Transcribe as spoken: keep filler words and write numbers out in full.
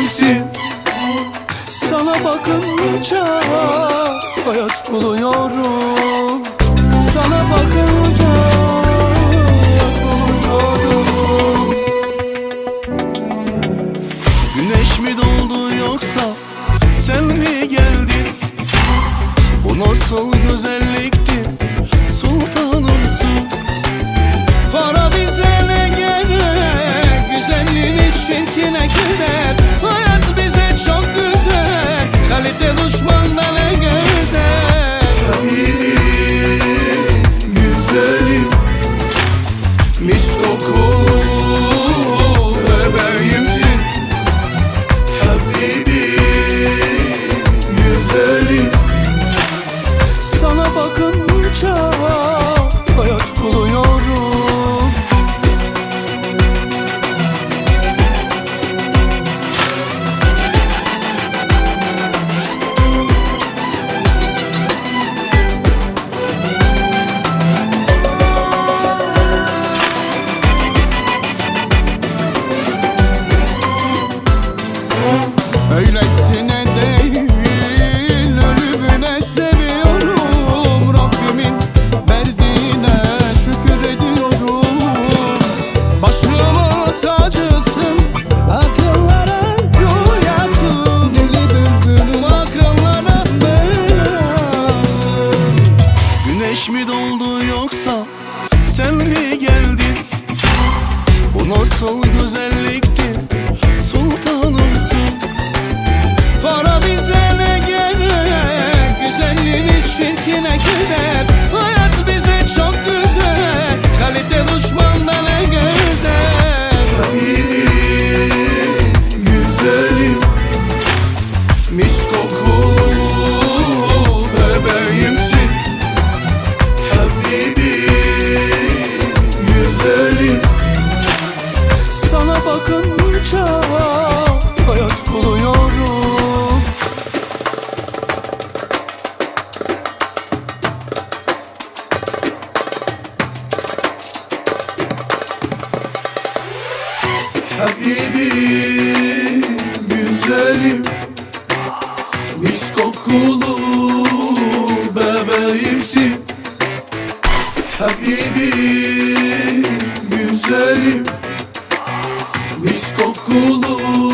bebeğimsin. Sana bakınca hayat buluyorum. Sana bakınca hayat buluyorum. Güneş mi doğdu yoksa sen mi geldin? Bu nasıl güzellikti, sultanımsın. Para bize ne gerek, güzelliğin için kine gider. Hayat bize çok güzel, kalite düşmandan ne güzel. Habibim, güzelim, mis kokulu bebeğimsin. Habibim, güzelim, sana bakınca hayat buluyorum. Öylesine değil, ölümüne seviyorum. Rabbimin verdiğine şükür ediyorum. Başımın tacısın, akıllara rüyasın. Deli bülbülüm akıllara belasın. Güneş mi doğdu yoksa sen mi geldin? Bu nasıl güzellikti, sultanımsın. Para bize ne gerek, güzelliğin için kine gider. Hayat bize çok güzel, kalite düşmandan ne güzel. Habibim, güzelim, mis kokulu bebeğimsin. Habibim, güzelim, sana bakınca hayat buluyorum. Habibim, güzelim, mis kokulu bebeğimsin. Habibim, güzelim, mis kokulu